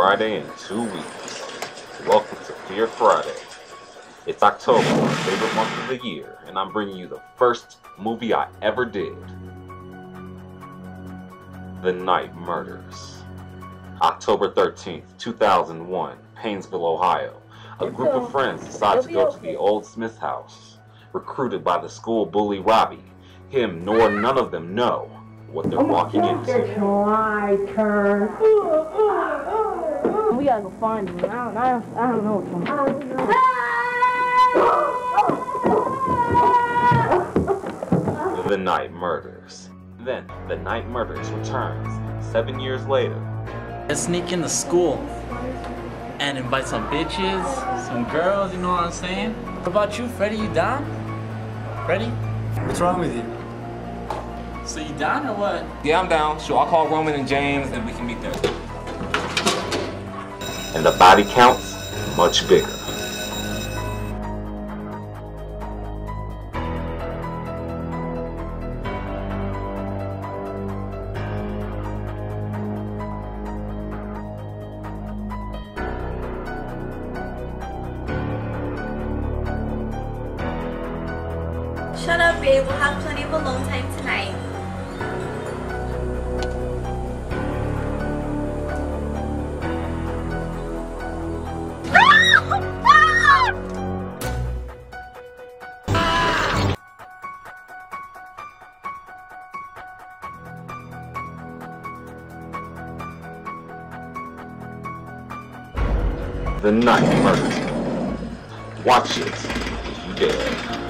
Friday in 2 weeks. Welcome to Fear Friday. It's October, my favorite month of the year, and I'm bringing you the first movie I ever did. The Night Murders. October 13th, 2001, Painesville, Ohio. A group of friends decide to go to the old Smith house, recruited by the school bully Robbie. Him nor none of them know what they're walking into. It's my turn. We gotta go find him. I don't know what's going on. The Night Murders. Then, The Night Murders returns 7 years later. Let's sneak into school and invite some bitches, some girls, you know what I'm saying? What about you, Freddy? You down? Freddy? What's wrong with you? So you down or what? Yeah, I'm down. Sure, I'll call Roman and James and we can meet there. And the body count's much bigger. Shut up, babe. We'll have plenty of alone time tonight. The Night Murders. Watch it if you dare.